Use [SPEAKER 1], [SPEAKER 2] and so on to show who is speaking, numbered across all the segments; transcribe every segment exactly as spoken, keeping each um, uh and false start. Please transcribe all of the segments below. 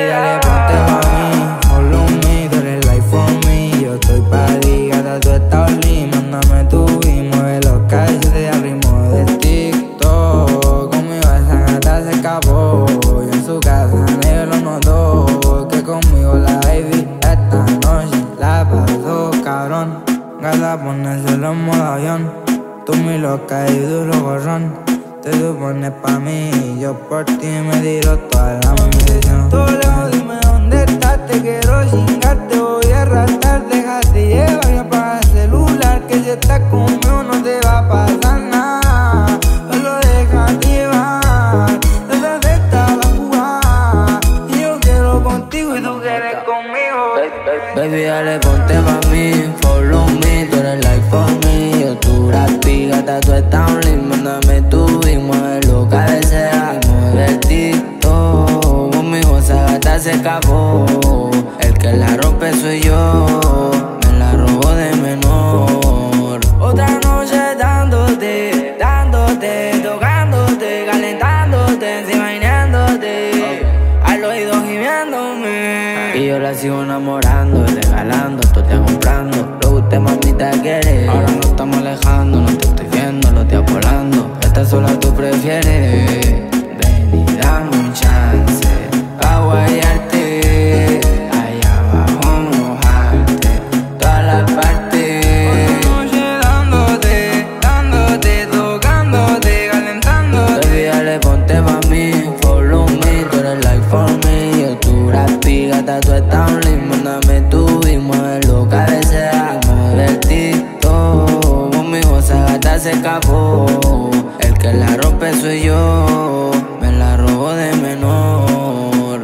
[SPEAKER 1] dale, ponte pa' mí, follow me, tú eres life for me. Yo estoy pa' ti, gata, tú estás only. Mándame tu y mueve los calzones al ritmo del TikTok. Conmigo esa gata se escapó, y en su casa nadie lo notó. Que conmigo la baby esta noche la pasó cabrón. Gata, ponérselo en modo avión. Tú mi loca y duro gorrón. Te supones pa' mí y yo por ti me tiro toda la munición. Todo lejos, dime dónde estás, te quiero chingar, te voy a arrastrar. Déjate llevar y apaga el celular, que si estás conmigo no te va a pasar nada. Solo déjate llevar, desde esta va a jugar. Y yo quiero contigo y tú quieres conmigo.
[SPEAKER 2] Baby, dale, ponte pa' mí, follow me, tú eres life for me. Yo tu rapi, gata, tú estás only. Mándame tu y mueve lo que desea. Mueve el TikTok, conmigo esa gata se escapó. El que la rompe soy yo, me la robo de menor. Otra noche dándote, dándote, tocándote, calentándote, imaginándote, al oído gimiéndome. Y yo la sigo enamorando, regalando, tú te comprando. Lo que usted mamita quiere. Ahora nos estamos alejando, no te estoy viendo, lo estoy volando. Esta sola tú prefieres. Ven y dame un chance pa' guayarte, allá abajo mojarte, todas las partes.
[SPEAKER 1] Otra noche dándote, dándote, tocándote, calentándote.
[SPEAKER 2] Baby, dale, ponte pa' mí, follow me, tú eres life for me. Yo tu rapi, gata, tú estás only. Mándame tu y mueve lo que desea. Mueve el TikTok, conmigo esa gata se escapó. El que la rompe soy yo, me la robo de menor.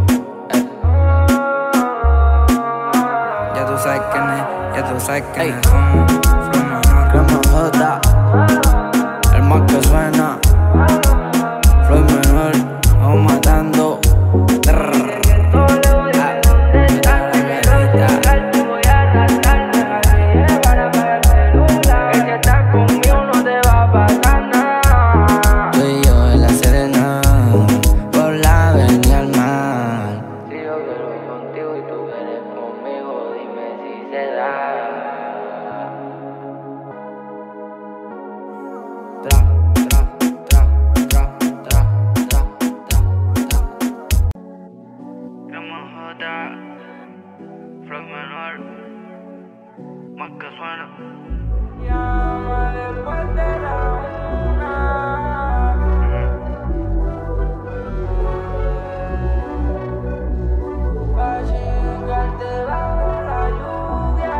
[SPEAKER 1] Ya tú sabes quién es, ya tú sabes quién es. Somos, somos
[SPEAKER 2] Crema J, el más que suena. Floyd menor, vamos matando. Tra, tra, tra, tra, tra, tra, tra, tra.
[SPEAKER 3] Crema J, Floyd menor, más que suena.
[SPEAKER 1] llama después de la una, pa' chingarte bajo la lluvia.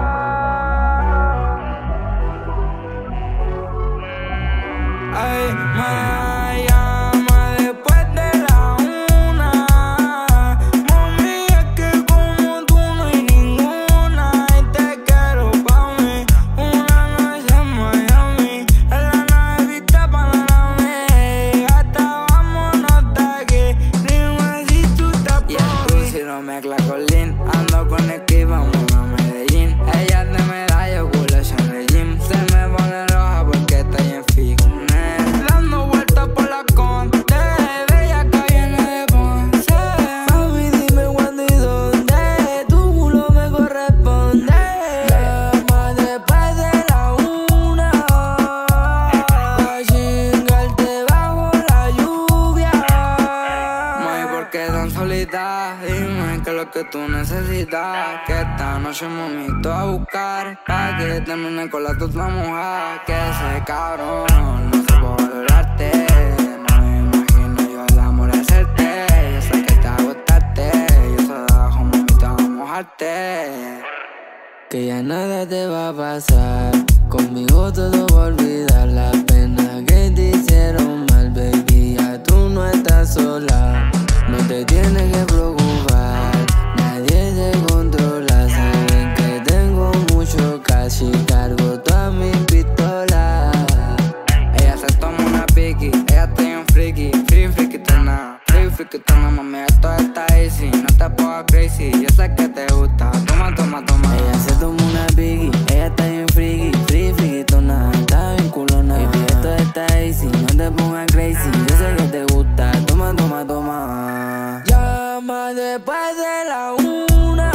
[SPEAKER 1] Ay, me llama después de la una. Mami, es que como tú no hay ninguna. Y te quiero pa' mí. Una noche en Miami, en la nave vista Panamá. Hasta vámonos de aquí. Dime si tú estás por mí. Si no me Colín, ando con Esqui, vamos a Medellín. Ella te me da yo culo en el gym. Se me pone roja porque estoy en fitness. Dando vueltas por la Conte, bella que viene de Ponce. Mami, dime cuándo y dónde tu culo me corresponde. Llama después de la una, pa' chingarte bajo la lluvia. Mami, ¿por qué tan solita? Dime que es lo que tú necesitas. Que esta noche me invito a buscar, pa' que termine con la tuta mojada. Que ese cabrón no se puede valorarte. No me imagino yo el amor hacerte. Yo sé que te agotaste, yo soy de abajo, mamita, a mojarte.
[SPEAKER 2] Que ya nada te va a pasar, conmigo todo va a olvidar. La pena que te hicieron mal, baby, ya tú no estás sola. No te tienes que preocupar, nadie te controla. Saben que tengo mucho cash y cargo todas mis pistolas.
[SPEAKER 1] Ella se toma una piqui, ella está bien friki, free frikitona, free frikitona, mami, esto está easy, no te pongas crazy, yo sé que te gusta, toma, toma, toma.
[SPEAKER 2] Ella se toma una biggie, ella está bien friki, free frikitona, está bien culona. Baby, esto está easy, no te pongas crazy, yo sé que te gusta, toma, toma, toma.
[SPEAKER 1] Llama después después de la una,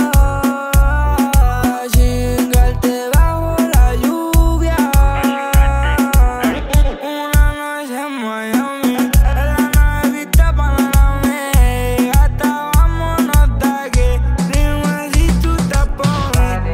[SPEAKER 1] chingarte bajo la lluvia. Una noche en Miami, en la navecita Panamá. Hasta vámonos de aquí, dime si tú estás por mí.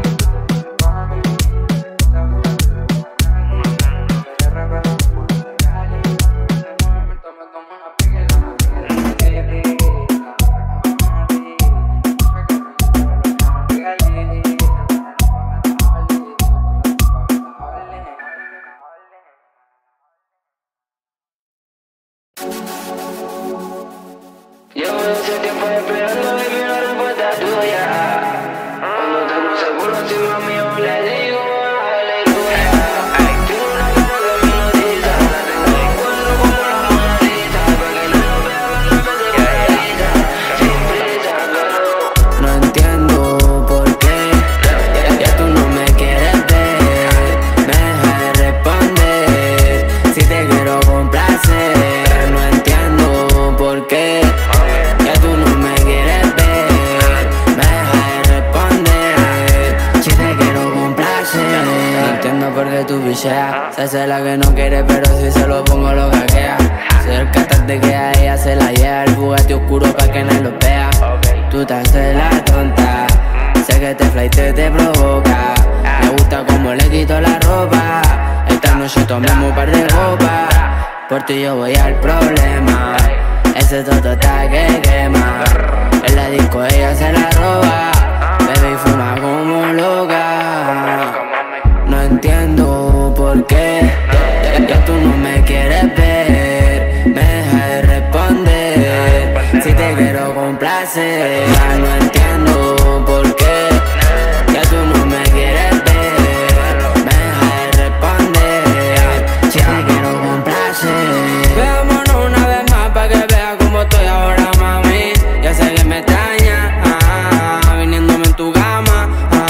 [SPEAKER 2] Llevo ese tiempo esperando, baby, una respuesta tuya. Cuando te cruce por encima mío le digo aleluya. Tiene una cara que me hipnotiza, la tengo en cuadro como la Mona Lisa. Pa' que no lo vea cuando me paraliza, sin prisa, pero no entiendo por qué ya tú no me quieres ver. Me dejas de responder si te quiero complacer. No entiendo por qué ya tú no me quieres ver. Me dejas de responder si te quiero complacer. No entiendo por qué tú picheas. Se hace la que no quiere, pero si se lo pongo lo gaguea. Soy el catante que a ella se la lleva. El Bugatti oscuro pa' que no lo vea. Tú te haces la tonta, sé que te flaite te provoca. Me gusta como le quito la ropa. Esta noche tomamos un par de copas. Por ti yo voy al problema. Ese toto está que quema. En la disco ella se la roba. Baby fuma como loca. No entiendo por qué ya, ya tú no me quieres ver. Me dejas de responder si te quiero complacer. No entiendo por qué ya tú no me quieres ver. Me dejas de responder si te quiero complacer. Veámonos una vez más pa' que veas cómo estoy ahora, mami. Ya sé que me extrañas, ah, viniéndome en tu cama,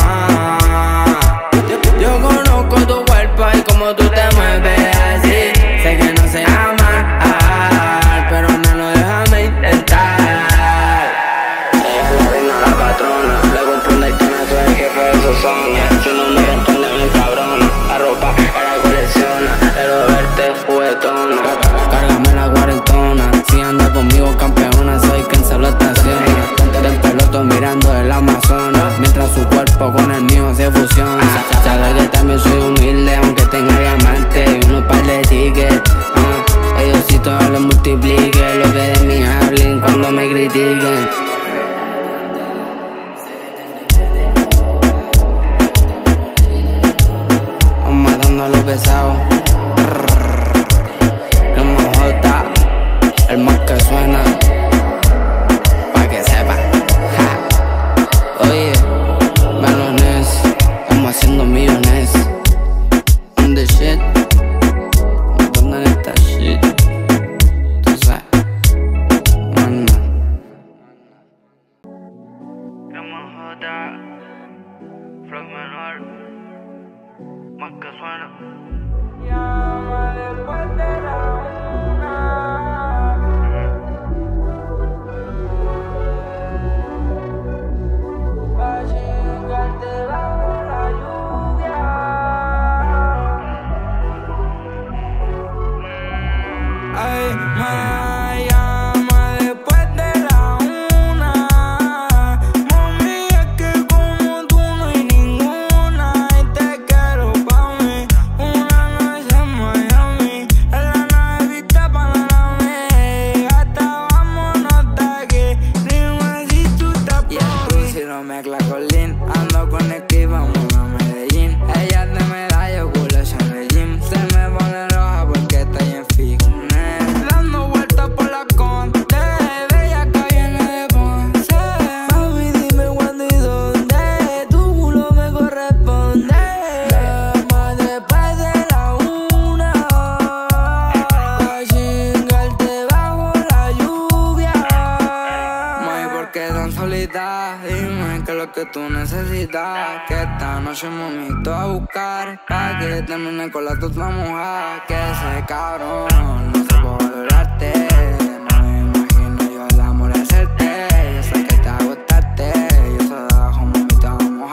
[SPEAKER 2] ah. Yo, yo conozco tu cuerpo y cómo tú te mueves así. Sé que no se llama, ah, pero no lo déjame intentar. Ella es la reina, la patrona. Le compro un Daytona, tú eres el jefe de su zona. Si no me responde, me encabrona. La ropa era colecciona, pero verte juguetona. Cárgame la cuarentona, si anda conmigo campeona, soy quien se lo estaciona. Del peloto mirando el Amazonas, mientras su cuerpo con el mío se fusiona. Sabe que también soy humilde, aunque tenga diamante y unos par de tickets. Uh, ellos si todo lo multiplique, lo que de mí hablen cuando me critiquen. Vamos matando a los pesados. El más que suena, pa' que sepa, ja. Oye, melones, estamos haciendo millones. On the shit, ¿dónde está shit? Tú sabes, manda.
[SPEAKER 3] Grama J, Flow menor, más que suena.
[SPEAKER 1] Llama después de la una. Ay, me llama después de la una. Mami, es que como tú no hay ninguna. Y te quiero pa' mí. Una noche en Miami, en la navecita Panamá. Hasta vámonos de aquí, dime si tú estás por mí. Si no me clacolín, ando con Esqui, vamos a Medellín. Ella te me da, yo culo ese regime. Se me pone roja porque está en fin. Dando vueltas por la Conte, bella que viene de Ponce. Mami, dime cuándo y dónde, tu culo me corresponde. Llama después de la una, pa' chingarte bajo la lluvia. Mami, ¿por qué tan solita? Dime que es lo que tú necesitas. Que esta noche mami te voy a buscar, pa' que termine con la tuta mojada. Que ese cabrón no se puede valorarte. No me imagino yo el amor hacerte. Yo sé que te va a gustar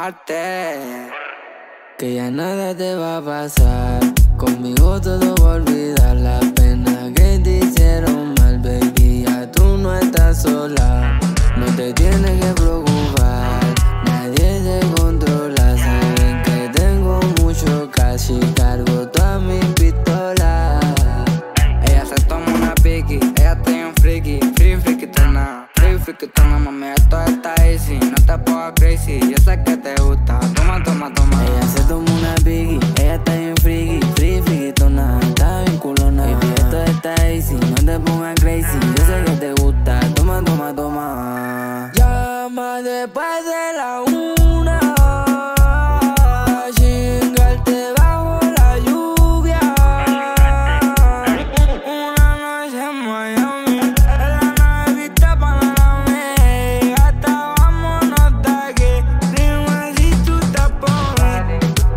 [SPEAKER 1] mojarte.
[SPEAKER 2] Que ya nada te va a pasar, conmigo todo va a olvidar. La pena que te hicieron mal, baby, ya tú no estás sola. No te tienes que preocupar, nadie te controla. Saben que tengo mucho cash y cargo todas mis pistolas.
[SPEAKER 1] Ella se toma una piqui, ella está bien friki, free frikitona, free frikitona, mami, esto está easy, no te pongas crazy, yo sé que te gusta, toma, toma, toma.
[SPEAKER 2] Ella se toma una piggy, ella está bien friki, free frikitona, está bien culona. Baby, esto está easy, no te pongas crazy, yo sé que te gusta, toma, toma, toma.
[SPEAKER 1] Llama después de la una, chingarte bajo la lluvia. Una noche en Miami, en la navecita Panamá. Hasta vámonos de aquí, dime si tú estás por mí.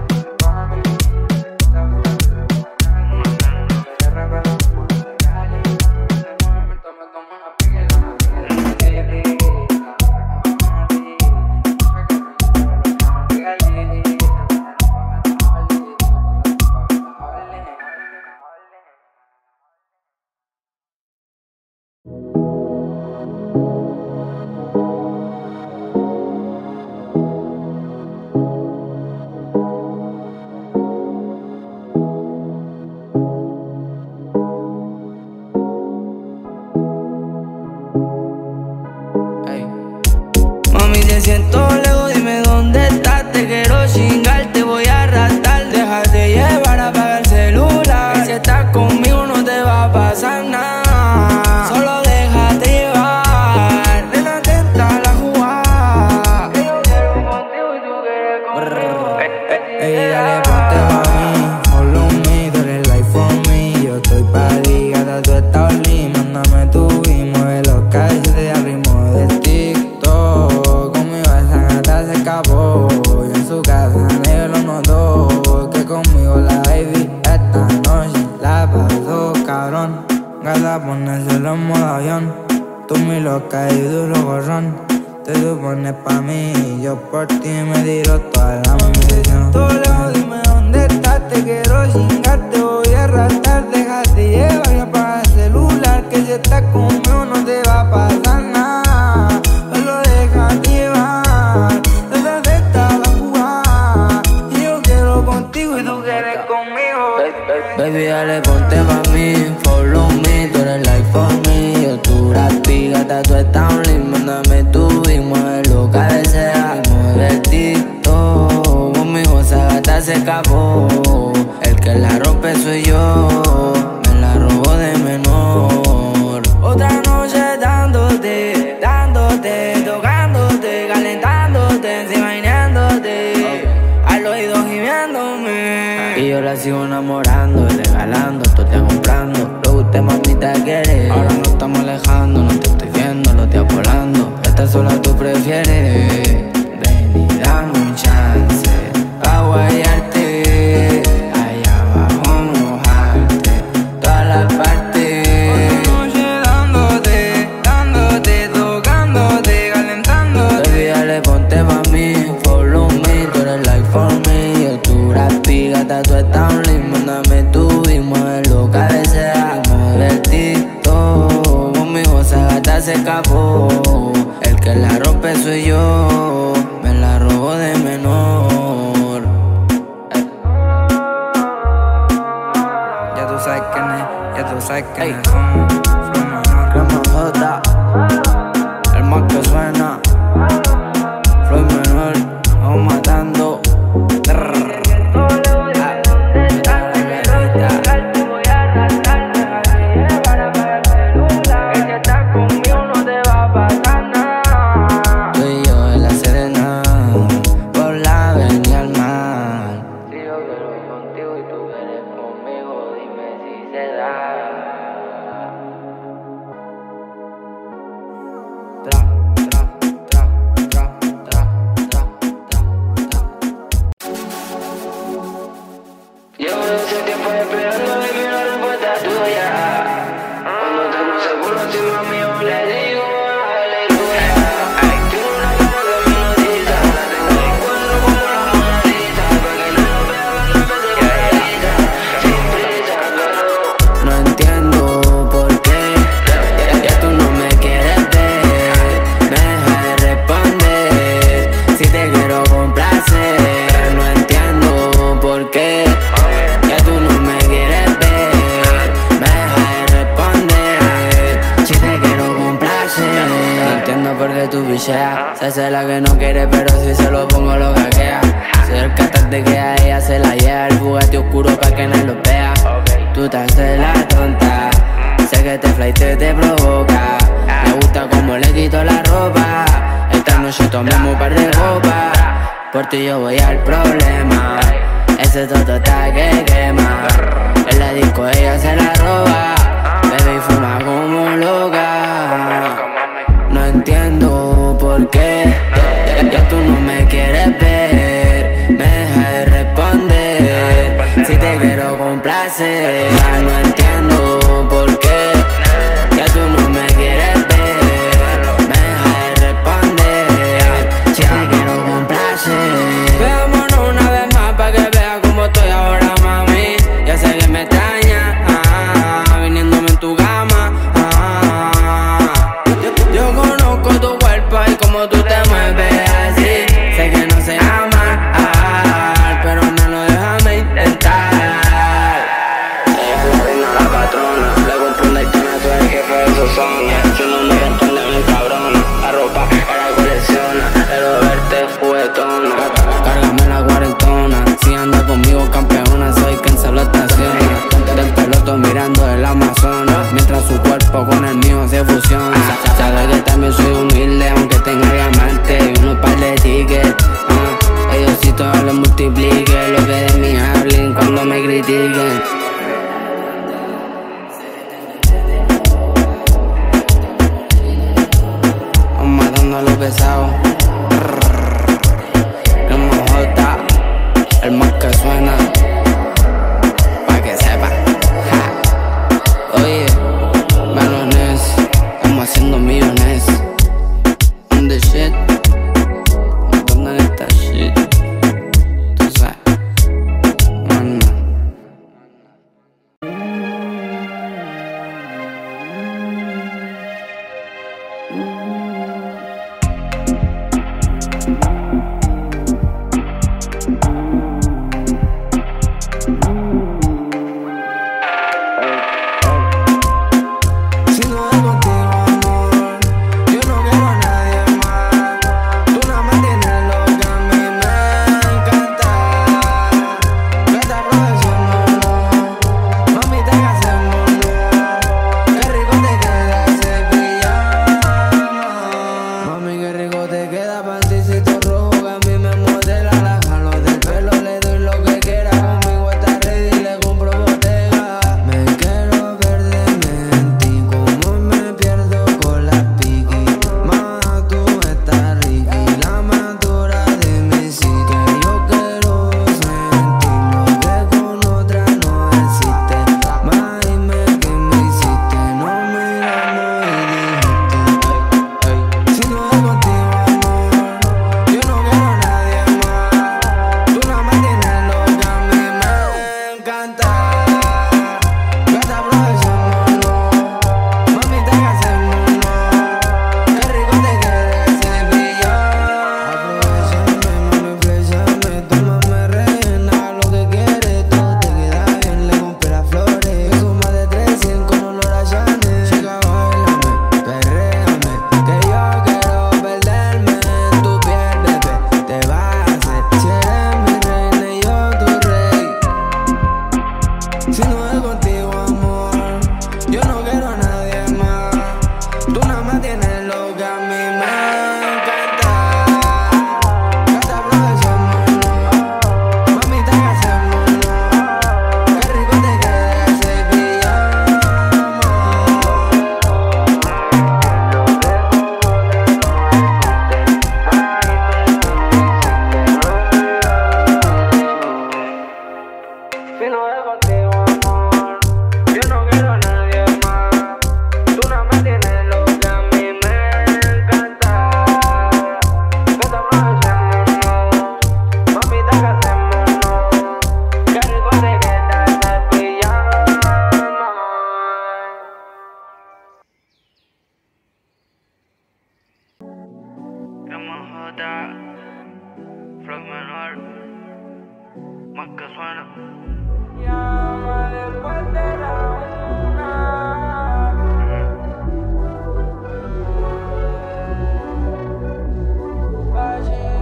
[SPEAKER 2] Mami, te siento lejos, dime dónde estás. Te quiero chingar, te voy a arrastrar. Déjate llevar, apaga el celular. Y si estás conmigo no te va a pasar nada. Solo déjate llevar, ven atenta a la jugada. Yo quiero contigo y tú quieres conmigo.
[SPEAKER 1] Ey, dale, ponte pa' mí, follow me, tú eres life for me. Yo estoy pa' ti, gata, tú estás only. Mándame tu y mueve los calles de ritmo de TikTok. Conmigo esa gata se escapó, y en su casa nadie lo notó. Que conmigo la baby esta noche la pasó cabrón. Gata, ponérselo en modo avión, tú mi loca y duro gorrón. Te supones pa' mí, yo por ti me tiro toda la munición. Tú lejos, dime dónde estás, te quiero chingar, te voy a arrastrar. Déjate llevar y apaga el celular, que si estás conmigo no te va a pasar nada. Solo déjate llevar, desde esta la jugada. Y yo quiero contigo y tú quieres conmigo.
[SPEAKER 2] Baby, dale, ponte pa' mí, follow me, tú eres like for me. Yo tu rapi, gata, tú estás only. Mándame tu y mueve lo que desea. Mueve el TikTok, conmigo esa gata se escapó. El que la rompe soy yo, me la robó de menor. Otra noche dándote, dándote, tocándote, calentándote, encima imaginándote, al oído gimiéndome. Y yo la sigo enamorando y regalando, tú te comprando lo que usted mamita quiere. Ahora nos estamos alejando, no te estoy viendo, lo estoy volando. Esta sola tú prefieres. Ven y dame un chance pa' guayarte, allá abajo mojarte, todas las partes.
[SPEAKER 1] Otra noche dándote, dándote, tocándote, calentándote.
[SPEAKER 2] Baby, dale, ponte pa' mí, follow me, tú eres like for me. Yo tu rapi, gata, tú estás only. Mándame tu y mueve lo que desea. Mueve el TikTok, conmigo esa gata se escapó. El que la rompe soy yo, me la robó de menor.
[SPEAKER 1] Ya tú sabes quién es, ya tú sabes quién es. From, from my heart.
[SPEAKER 2] Rama J, el más que suena, Floyd Menor. quiere, pero si se lo pongo lo gaguea. Soy el cantante que a ella se la lleva, el Bugatti oscuro pa' que no lo vea. Tú te haces la tonta, sé que te flaite te provoca. Me gusta como le quito la ropa. Esta noche tomemos un par de copas. Por ti yo voy al problema. Ese toto está que quema. En la disco ella se la roba. Bebe y fuma como loca. No entiendo por qué ya, ya tú no me quieres ver. Me dejas de responder si te quiero complacer. No entiendo por qué ya tú no me quieres ver. Me dejas de responder si te quiero complacer. Veámonos una vez más pa' que veas cómo estoy ahora, mami. Ya sé que me extrañas, ah, viniéndome en tu cama, ah. yo, yo conozco tu cuerpo y cómo tú te mueves así. Sé que no se ama, ah, pero no lo déjame intentar. Ella es la reina, la patrona. Le compré un Daytona, tú eres jefe de su zona. Si no me responde, me cabrona. La ropa era colecciona, pero verte juguetona. Cárgame la cuarentona, si anda conmigo campeona, soy quien se lo estaciona. Del peloto mirando el Amazonas, mientras su cuerpo con el mío se fusiona. Sabe que también soy humilde, aunque tenga diamante y unos par de tickets. Uh, ellos si todo les multiplique lo que de mí hablen cuando me critiquen. Vamos matando a los pesados. El más que suena, pa' que sepa. Ja. Oye, melones, estamos haciendo millones. On the shit, montando en esta shit. Tú sabes, mano.
[SPEAKER 3] más que suena.
[SPEAKER 1] Llama después de la una. Valle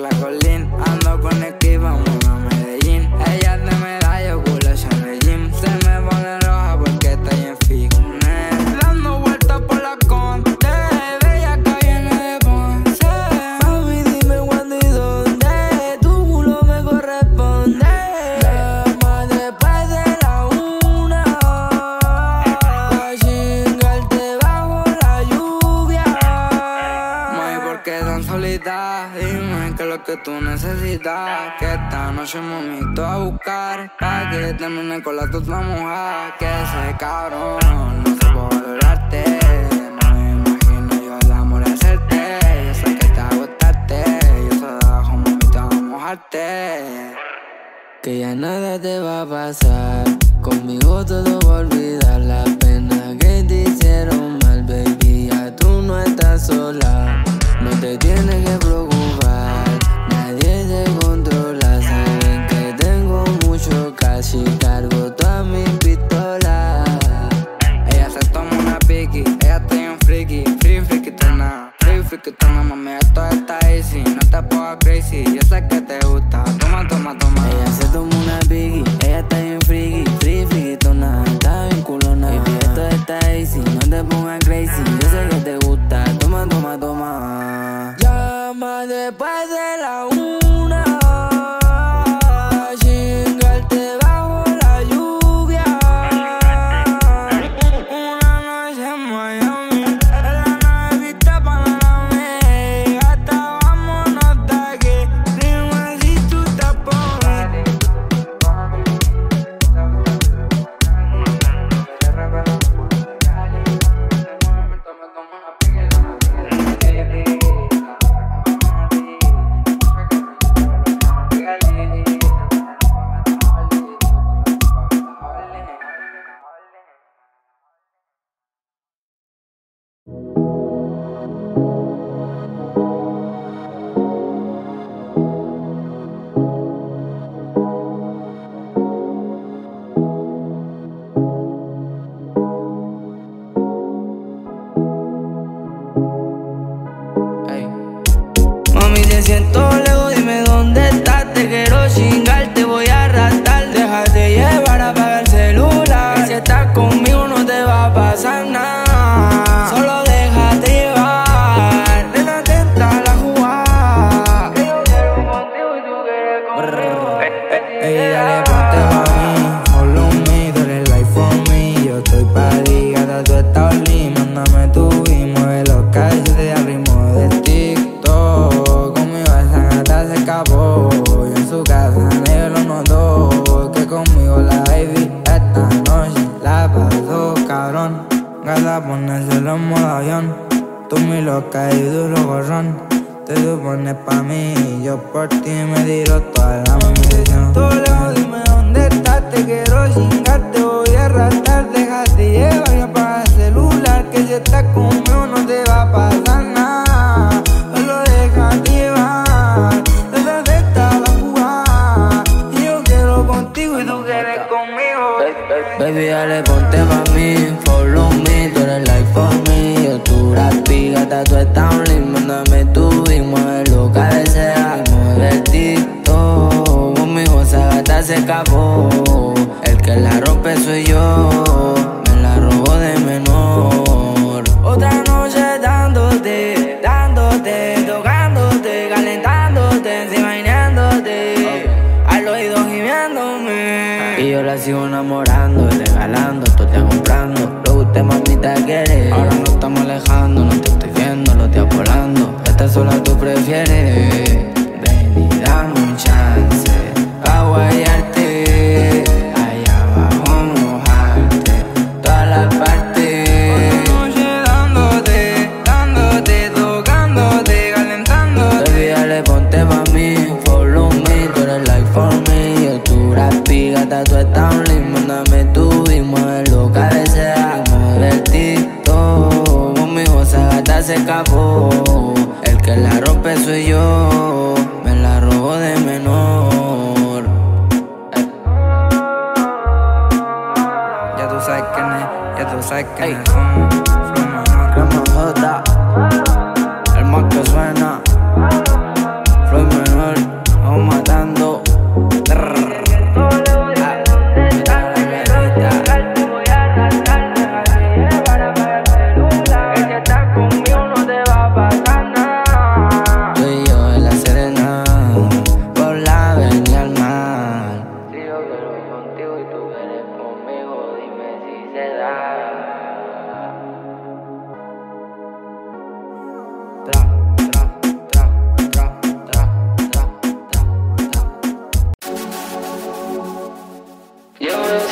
[SPEAKER 1] Colín. Ando con esquiva, vamos a Medellín. Ella es de medallo, culo en el gym. Se me pone roja porque estoy en fitness. Dando vueltas por la Conde, bella que viene de Ponce. Mami, dime cuándo y dónde tu culo me corresponde. Llama después de la una, chingarte bajo la lluvia. Mami, ¿por qué tan solita? Dime qué es lo que tú necesitas. Que esta noche mami te voy a buscar pa' que termine con la tota mojada. Que ese cabrón no se puede valorarte. No me imagino yo el amor de hacerte. Yo sé que te agotaste. Yo sé debajo mami te voy a mojarte.
[SPEAKER 2] Que ya nada te va a pasar. Conmigo todo va a olvidar la pena que te hicieron mal, baby. Ya tú no estás sola. No te tienes que preocupar. Nadie te controla. Saben que tengo mucho cash y cargo todas mis pistolas.
[SPEAKER 1] Ella se toma una piqui. Ella está bien friki. Free friki tona. Free friki tona. Mami, esto está easy. No te pongas crazy. Yo sé que te gusta. Toma, toma, toma.
[SPEAKER 2] Ella se toma una biggie, ella está bien friki, free frikitona, está bien culona. Baby, esto está easy, no te pongas crazy. Yo sé que te gusta, toma, toma, toma.
[SPEAKER 1] Llama después de la una, chingarte bajo la lluvia. Una noche en Miami, en la nave vista Panamá. Hasta vámonos de aquí, dime si tú estás por mí.
[SPEAKER 2] Mami, te siento lejos, dime dónde estás. Te quiero chingar, te voy a arrastrar. Déjate llevar, apaga el celular. Y si estás conmigo no te va a pasar nada. Solo déjate llevar. Nena, atenta a la jugada. Que yo quiero contigo y tú quieres conmigo.
[SPEAKER 1] Ey, dale, ponte pa' mí, follow me, tú eres life for me. Yo estoy pa' ti, gata, tú estás only. Mándame tu y mueve los calles de al ritmo de TikTok. Conmigo esa gata se escapó, y en su casa negro lo notó. Que conmigo la baby esta noche la pasó cabrón. Gata, ponérselo en modo avión. Tú mi loca y duro gorrón. Te supones pa' mí y yo por ti me tiro toda la munición. Tú lejos, dime dónde estás, te quiero chingar, te voy a arrastrar. Déjate llevar y apaga el celular, que si estás conmigo no te va a pasar nada. Solo déjate llevar, detrás está la jugada. Y yo quiero contigo y tú quieres conmigo.
[SPEAKER 2] Baby, dale, ponte pa' mí, follow me, tú eres life for me. Yo tu rapi, gata, tú estás only. Mándame tu y mueve lo que desea. Mueve el TikTok, conmigo esa gata se escapó. El que la rompe soy yo, me la robo de menor. Otra noche dándote, dándote, tocándote, calentándote, encima imaginándote, al oído gimiéndome. Y yo la sigo enamorando y regalando, esto te comprando. Lo que usted mamita quiere. Ahora no estamos alejando, no te estoy viendo, lo estoy volando. Esta sola tú prefieres. Ven y dame un chance pa' guayarte, allá abajo mojarte, todas las partes.
[SPEAKER 1] Otra noche dándote, dándote, tocándote, calentándote.
[SPEAKER 2] Baby, dale, ponte pa' mí, follow me, tú eres life for me. Yo tu rapi, gata, tú estás only. Mándame tu y mueve lo que desea. Mueve el TikTok, conmigo esa gata se escapó. El que la rompe soy yo, me la robo de menor. Eh.
[SPEAKER 1] Ya tú sabes quién es, ya tú sabes quién es. Flow menor.
[SPEAKER 2] Crema J, el más que suena. Flow menor.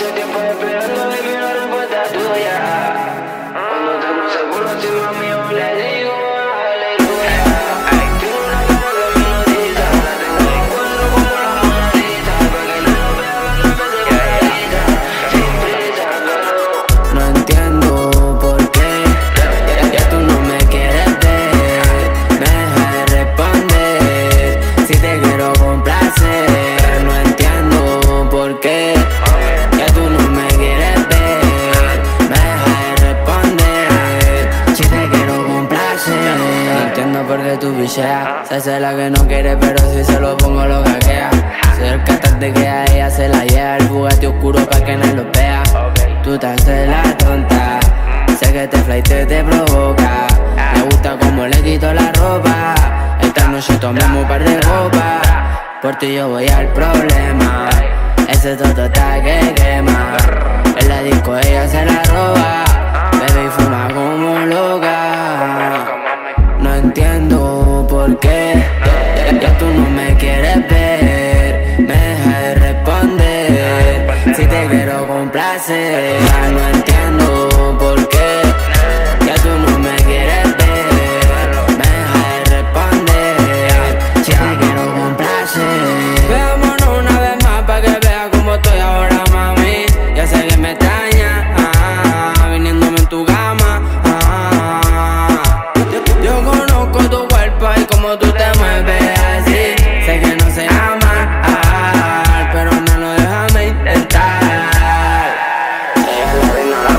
[SPEAKER 2] hace tiempo esperando, baby, una respuesta tuya. Cuando te cruce por encima mío le digo aleluya. Tiene una cara que me hipnotiza, la tengo en cuadro como la Mona Lisa, pa' que no lo vea cuando me te paraliza, sin prisa, pero no entiendo por qué ya, ya tú no me quieres ver. Me dejas de responder si te quiero complacer. No entiendo por qué ya tú no me quieres ver. Me dejas de responder si te quiero complacer. No entiendo por qué tú bicheas. Se hace la que no quiere, pero si se lo pongo lo caquea. Soy el cantante que a ella se la lleva. El Bugatti oscuro pa' que no lo vea. Tú te haces la tonta, sé que te flaite te provoca. Me gusta como le quito la ropa. Esta noche tomamos un par de copas. Por ti yo voy al problema. Ese toto está que quema. En la disco ella se la roba. Bebe y fuma como loca. No entiendo por qué ya, ya, ya tú no me quieres ver. Me dejas de responder si te quiero complacer. No entiendo por qué ya tú no me quieres ver. Me dejas de responder si te quiero complacer. Veámonos una vez más pa' que veas cómo estoy ahora, mami. Ya sé que me extrañas, ah, viniéndome en tu cama, ah. Yo, yo conozco tu cuerpo y cómo tú te mueves así. Sé que no se llama, ah, pero no lo déjame intentar. Ella es la reina,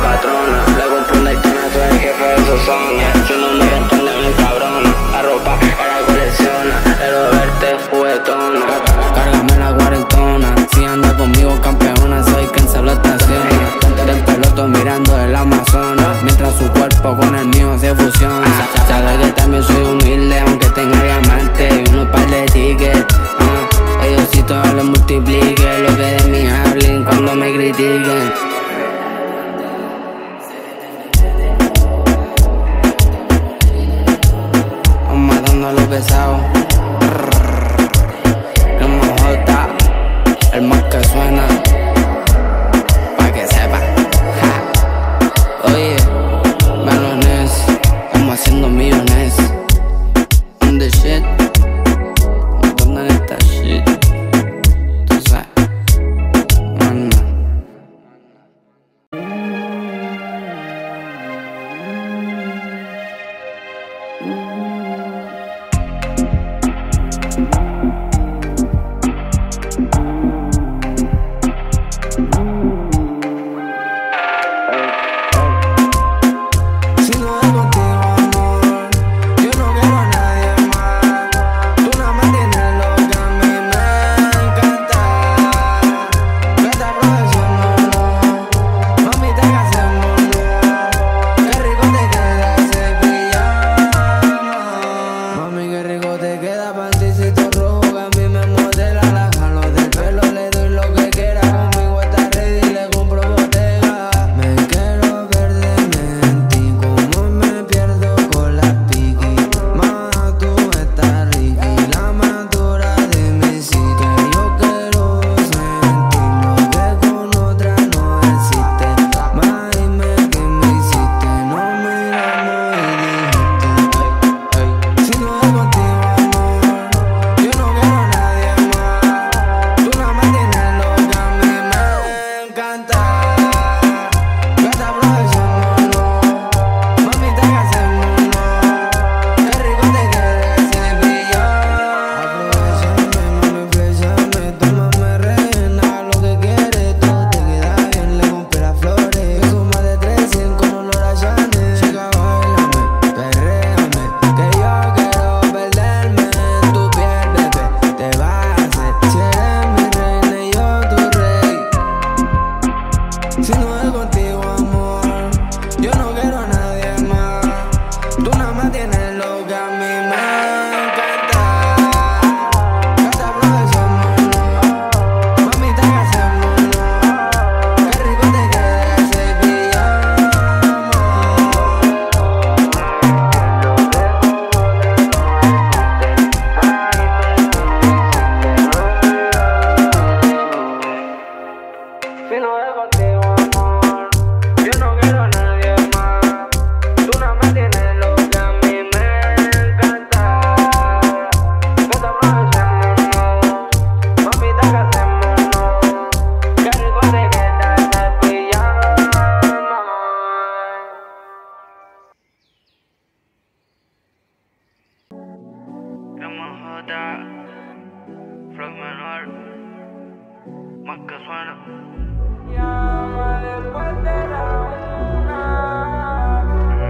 [SPEAKER 3] Flow menor, más que suena.
[SPEAKER 1] Llama después de la una,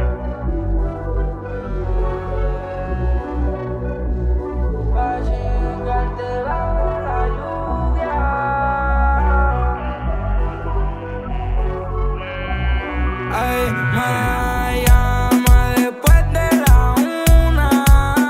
[SPEAKER 1] pa' chingarte bajo la lluvia. Ay, me llama después de la una.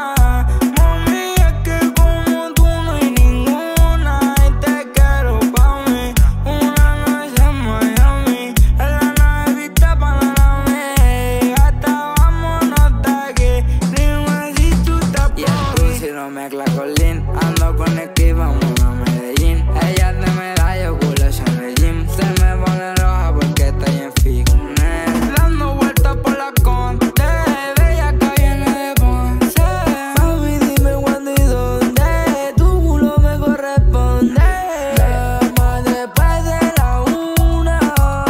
[SPEAKER 1] Mami, es que como tú no hay ninguna. Y te quiero pa' mí. Una noche en Miami, en la nave vista Panamá. Hasta vámonos de aquí. Dime si tú estás por mí. Y el Twitch no mezcla con Lin. Ando con Esqui, vamos a Medellín. Ella te me da yo culo en el gym. Se me pone roja porque está en fitness. Dando vueltas por la conde, bella que viene de Ponce. Mami, dime cuándo y dónde tu culo me corresponde. Llama después de la una,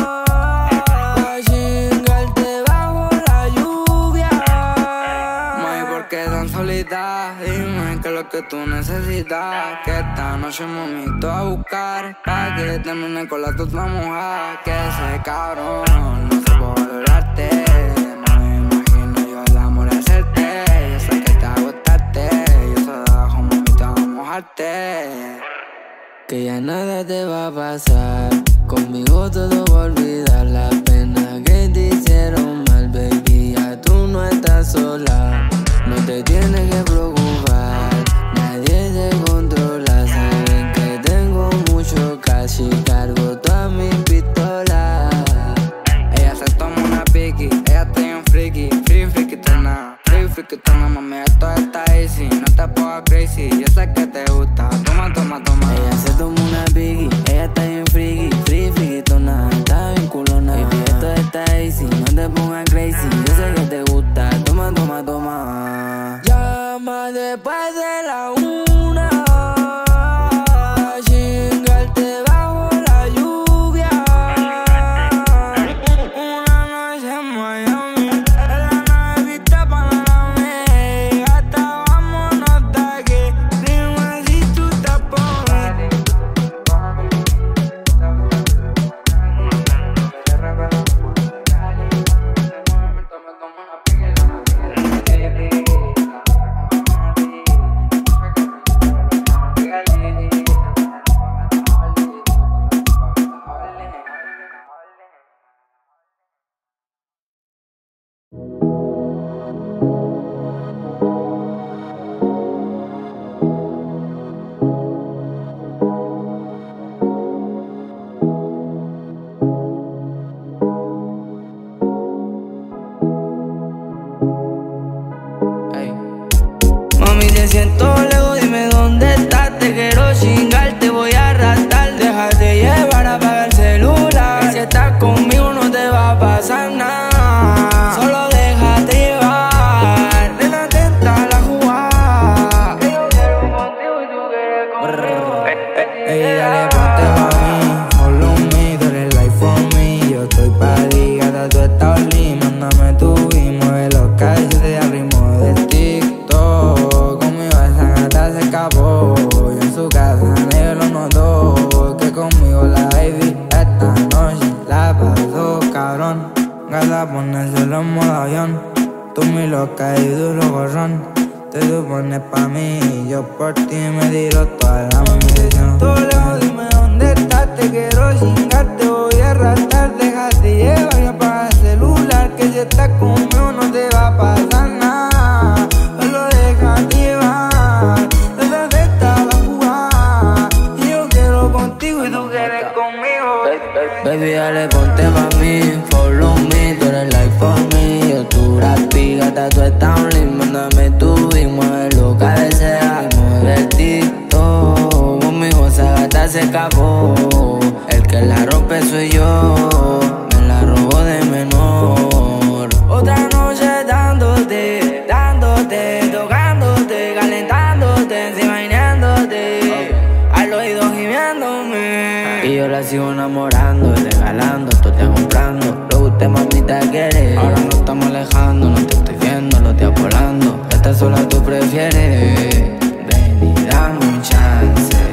[SPEAKER 1] pa' chingarte bajo la lluvia. Mami, ¿por qué tan solita? Dime qué es lo que tú necesitas. Que esta noche mami te voy a buscar, pa' que termine con la tuta mojada. Que ese cabrón no se puede valorarte. No me imagino yo el amor de hacerte. Yo sé que te agotaste. Yo soy de abajo, mami, te voy a mojarte. Que ya nada te va a pasar. Conmigo todo va a olvidar. Las penas que te hicieron mal, baby. Ya tú no estás sola. No te tienes que preocupar. Nadie te controla. Saben que tengo mucho cash y cargo todas mis pistolas. Ella se toma una piqui. Ella está bien friki. Free friki tona. Free friki tona. Mami, esto está easy. No te pongas crazy. Yo sé que te gusta. Toma, toma, toma. Ella se toma una piqui. Ella está bien friki. Free friki tona. Está bien culona. Baby, esto está easy. No te pongas crazy. Yo sé que te gusta. Toma, toma, toma. Llama después de la una, pa' chingarte bajo la lluvia. Una noche en Miami, en la nave vista Panamá. Hasta vámonos de aquí. Dime si tú estás por mí. Ey. Mami, te siento lejos, dime dónde estás. Te quiero chingar, te voy a arrastrar. Déjate llevar, apaga el celular. Que si estás conmigo no te va a pasar nada. Solo déjate llevar. Ven atenta a la jugada. Que yo quiero contigo y tú quieres conmigo. Ey, dale, ponte pa' mí. Follow me, tú eres life for me. Yo estoy pa' ti, gata, tú estás lit. Mándame tu y mueve los calles de ritmo del TikTok. Conmigo esa gata se escapó. Yo en su casa negro lo notó. Que conmigo la baby esta noche la pasó cabrón. Gata, ponérselo en modo avión. Tú mi loca y duro gorrón. Te supones pa' mí y yo por ti me tiro toda la munición. Todo lejos, dime dónde estás. Te quiero chingar, te voy a arrastrar. Déjate llevar y apaga el celular. Que si estás conmigo no te va a pasar nada. Solo déjate llevar. Desde esta la jugada. Y yo quiero contigo y tú quieres conmigo. Baby, dale, ponte pa' mí. Follow me, tú eres life for me. Yo tu rapi, gata, tú estás un link. Mándame tu y mueve lo que deseas. Mueve el TikTok. Conmigo esa gata se escapó. El que la rompe soy yo. Me la robó de menor. Otra noche dándote, dándote, tocándote, calentándote, encima imaginándote. Al oído gimiéndome. Y yo la sigo enamorando, regalando, esto te comprando. Lo que usted mamita quiere. Ahora nos estamos alejando, no te estoy viendo, los días volando. Esta sola tú prefieres. Ven y dame un chance.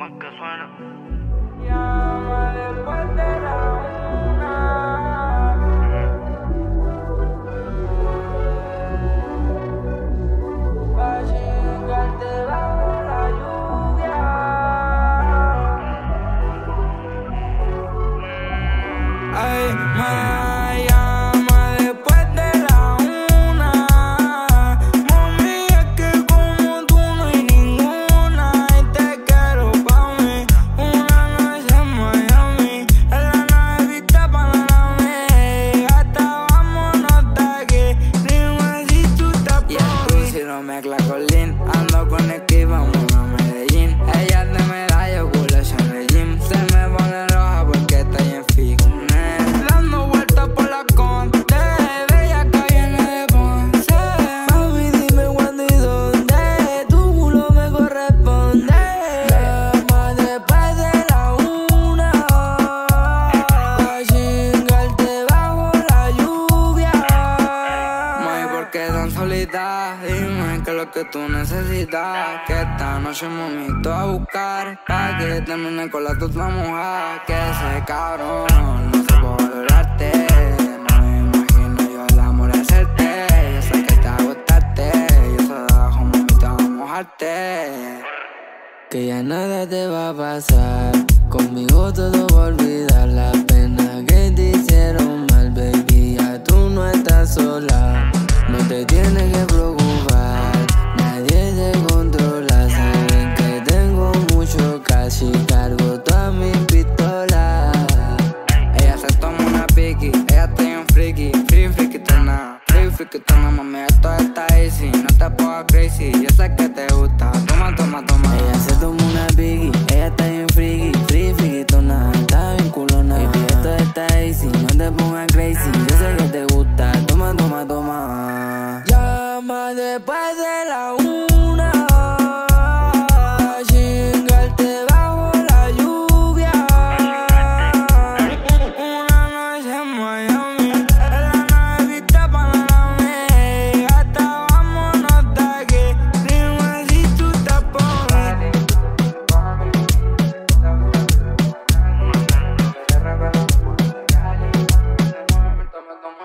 [SPEAKER 3] más que suena.
[SPEAKER 1] Llama después de la una, pa' chingarte bajo la lluvia. Ay, me llama después de la una. Mami, es que como tú no hay ninguna y te quiero pa' mí. Una noche en Miami, en la nave vista Panamá. Hasta vámonos de aquí, dime si tú estás por mí. Y el pussy no mezcla con lean, ando con Esqui, vamos a Medellín. Ella es de medallo, culo en regime. Se me pone roja porque está en fitness. Dando vueltas por la Conte, bella que viene de Ponce. Mami, dime cuándo y dónde, tu culo me corresponde. Llama después de la una, pa' chingarte bajo la lluvia. Mami, ¿por qué tan solita? Dime qué es lo que tú necesitas. Que esta noche mami te voy a buscar, pa' que termine con la tuta mojada. Que ese cabrón no se puede valorarte. No me imagino yo el amor hacerte. Yo sé que te va a gustarte. Yo sé debajo mami te va a mojarte. Que ya nada te va a pasar. Conmigo todo va a olvidar. La pena que te hicieron mal, baby. Ya tú no estás sola. No te tienes que preocupar. Nadie te controla. Saben que tengo mucho cash y cargo todas mis pistolas. Ella se toma una piqui. Ella está bien friki. Free frikitona. Free frikitona, mami, esto está easy. No te pongas crazy. Yo sé que te gusta. Toma, toma, toma. Ella se toma una piqui. Ella está bien friki. Free frikitona. Está bien culona. Baby, esto está easy. No te pongas crazy. Yo sé que te gusta. Toma, toma, toma. Llama después de la una, pa' chingarte bajo la lluvia. Una noche en Miami, en la nave vista Panamá. Hasta vámonos de aquí, dime si tú estás por mí. Toma, toma.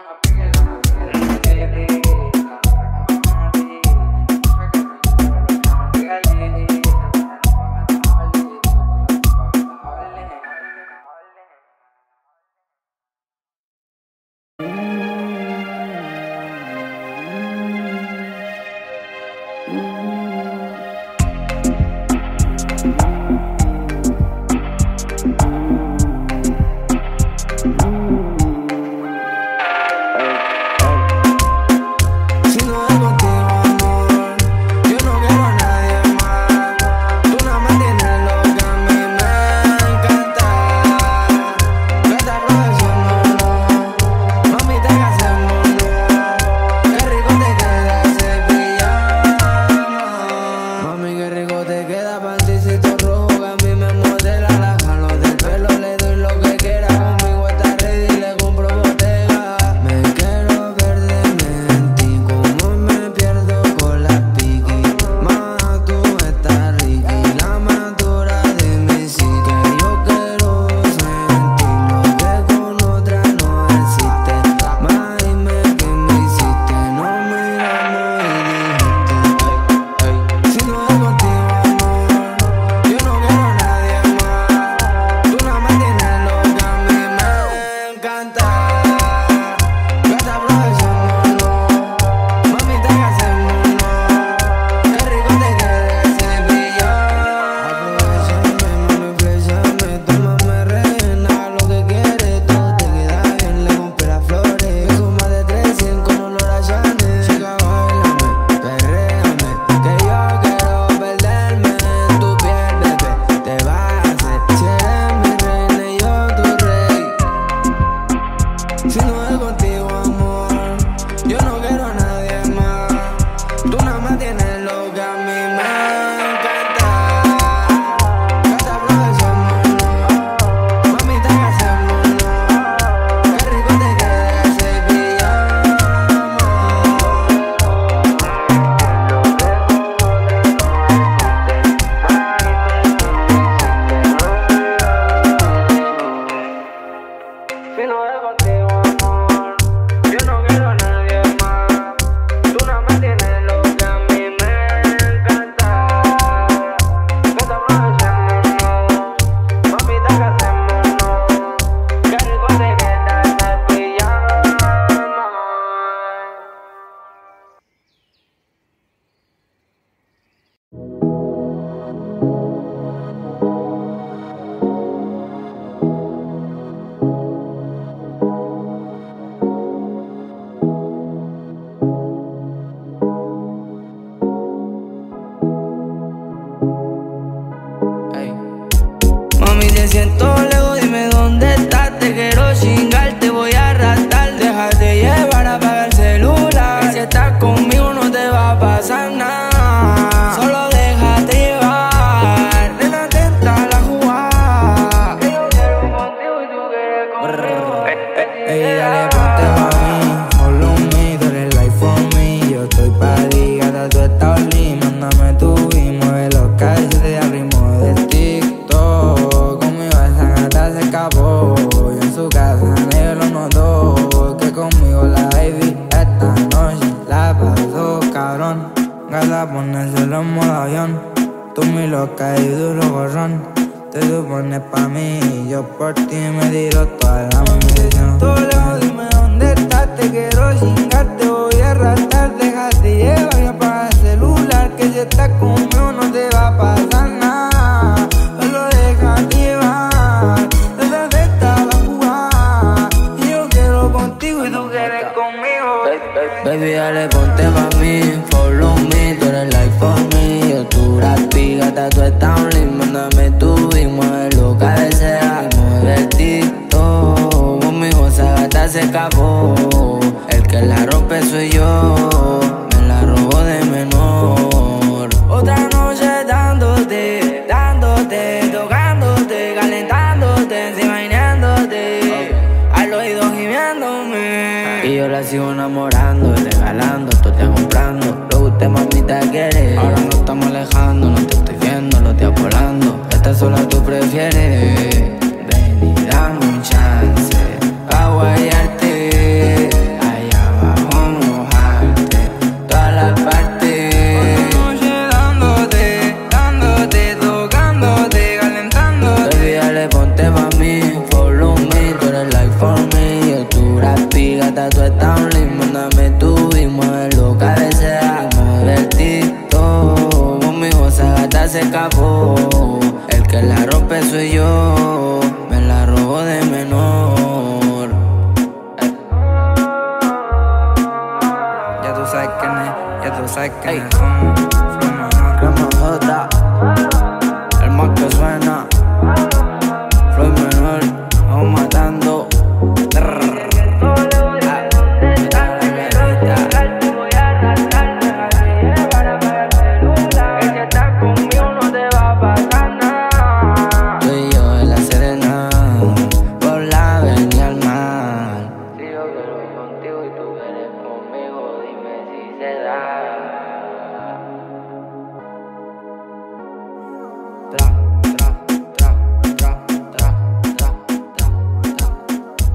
[SPEAKER 1] Vino de contigo, amor. Yo no quiero a nadie más. Tú no me tienes lo que a mí me encanta. Que estamos haciendo, mamita, que hacemos, no. Qué rico te queda esa pijama. Mami, te siento lejos, dime dónde estás. Te quiero chingar, te voy a arrastrar. Déjate llevar, apaga el celular. Que si estás conmigo no te va a pasar nada. Solo déjate llevar. Nena, atenta a la jugada. Que yo quiero contigo y tú quieres conmigo.
[SPEAKER 2] Ey, dale, ponte pa' mí, follow me, tú eres life for me. Yo estoy pa' ti, gata, tú estás lindo. Mándame tu y mueve los calles de ritmo del TikTok. Conmigo esa gata se escapó, y en su casa nadie lo notó. Que conmigo la baby esta noche la pasó cabrón. Gata, ponérselo en modo avión. Tú mi loca y duro gorrón. Te supones pa' mí y yo por ti me tiro toda la munición. Todo lejos, dime dónde estás. Te quiero chingar, te voy a arrastrar. Déjate llevar y apaga el celular. Que si estás conmigo no te va a pasar nada. Solo déjate llevar. Desde esta la jugada. Y yo quiero contigo y tú quieres conmigo.
[SPEAKER 4] Baby, dale, ponte pa' mí, follow me, tú eres life for me. Yo tu rapi, gata, tú estás un link. Mándame tu y mueve lo que deseas. Mueve el TikTok, conmigo esa gata se escapó. El que la rompe soy yo, me la robó de menor.
[SPEAKER 1] Otra noche dándote, dándote, tocándote, calentándote, imaginándote, al oído gimiéndome.
[SPEAKER 4] Y yo la sigo enamorando, regalando, tú te comprando. Lo que usted mamita quiere. Ahora no estamos alejando, no te estoy viendo, lo estoy volando. Esta sola tú prefieres. Ven y dame un chance pa' guayarte, allá abajo mojarte, todas las partes.
[SPEAKER 1] Otra noche dándote, dándote, tocándote, calentándote.
[SPEAKER 4] Baby, dale, ponte pa' mí, follow me, tú eres life for me. Yo tu rapi, gata, tú estás un link. Mándame tu y mueve lo que deseas. Mueve el TikTok, conmigo esa gata se escapó. El que la rompe soy yo, me la robó de menor. Ey.
[SPEAKER 2] Ya tú sabes quién es, ya tú sabes quién es. Son Flow Menor.
[SPEAKER 4] Rama J, el más que suena. Flow Menor, vamos matando.
[SPEAKER 1] Si yo quiero contigo y tú quieres conmigo, dime si se da.